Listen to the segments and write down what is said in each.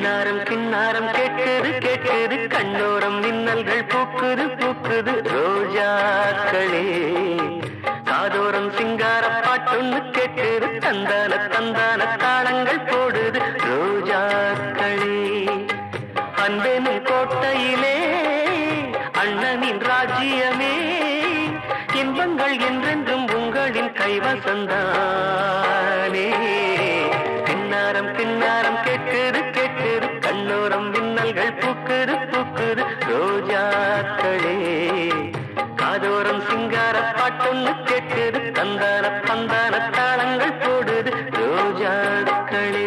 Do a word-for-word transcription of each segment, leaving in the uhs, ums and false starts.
கிண்ணாரம் கிண்ணாரம் கேட்குது கேட்குது கண்ணோரம் மின்னல்கள் பூக்குது பூக்குது ரோஜாக்களே காதோரம் சிங்கார பாட்டொன்னு கேட்குது தந்தான தந்தான தாளங்கள் போடுது ரோஜாக்களே அன்பெனும் கோட்டையிலே அண்ணனின் ராஜ்யமே இன்பங்கள் என்றென்றும் உங்களின் கைவசந்தானே கிண்ணாரம் கிண்ணாரம் கேட்குது கேட்குது கண்ணோரம் மின்னல்கள் பூக்குது பூக்குது ரோஜாக்களே காதோரம் சிங்கார பாட்டொன்னு கேட்குது தந்தான தந்தான தாளங்கள் போடுது ரோஜாக்களே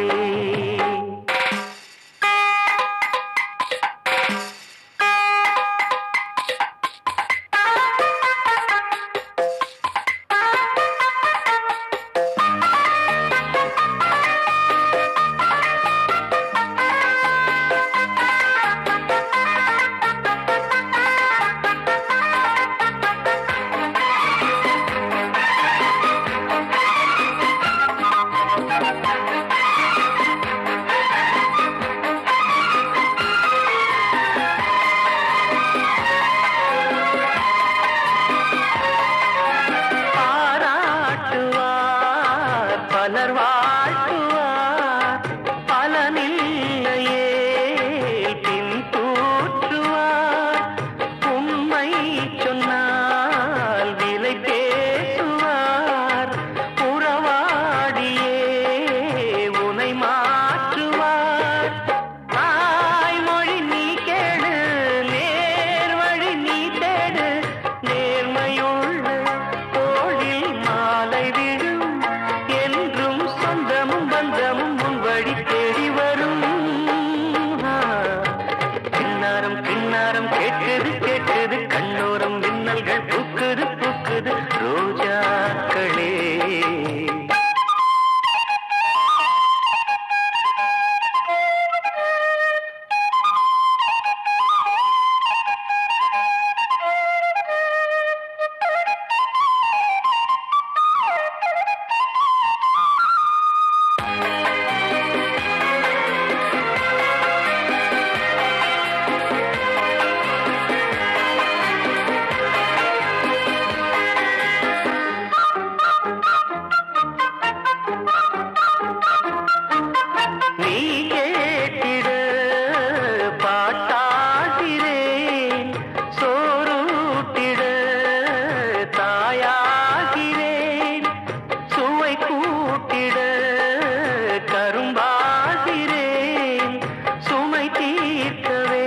பலர் வாழ்த்துவார் பலனில்லையே பின் தூற்றுவார் உண்மை சொன்னால் விலை பேசுவார் உறவாடியே உனை மாற்றுவார் தாய்மொழி நீ கேடு நேர் வழி நீ தேடு நேர்மையுள்ள தோளில் மாலை விழும் சொந்தமும் பந்தமும் உன் வழி தேடி வரும் கிண்ணாரம் கிண்ணாரம் கேட்குது கேட்குது கண்ணோரம் மின்னல்கள் பூக்குது பூக்குது ரோஜாக்களே நீ கேட்டிட பாட்டாகிறேன் சோறுட்டிட தாயாகிறேன் சுவை கூட்டிட கரும்பாகிறேன் சுமை தீர்க்கவே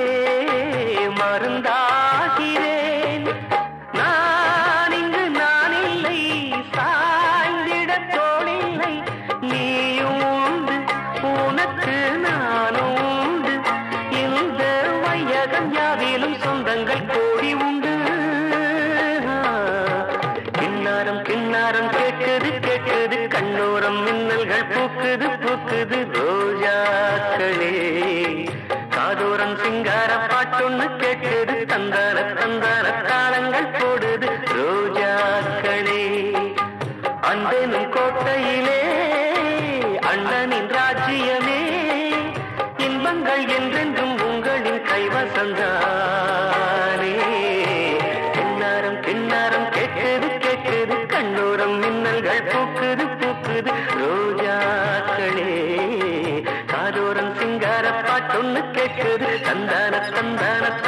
மருந்தாகிறேன் நான் இங்கு நான் இல்லை சாய்ந்திட தோளில்லை நீயும் உண்டு உனக்கு நானும் உண்டு இந்த வையகம் யாவிலும் சொந்தங்கள் கோடி உண்டு கிண்ணாரம் கிண்ணாரம் கேட்குது கேட்குது கண்ணோரம் மின்னல்கள் பூக்குது பூக்குது ரோஜாக்களே காதோரம் சிங்கார பாட்டொன்னு கேட்குது தந்தான தந்தான தாளங்கள் போடுது ரோஜாக்களே அன்பெனும் கோட்டையிலே அண்ணனின் ராஜ்யமே இன்பங்கள் என்றென்றும் உங்களின் கைவசந்தானே கிண்ணாரம் கிண்ணாரம் கேட்குது கேட்குது கண்ணோரம் மின்னல்கள் பூக்குது பூக்குது ரோஜாக்களே காதோரம் சிங்கார பாட்டொன்னு கேட்குது தந்தான தந்தான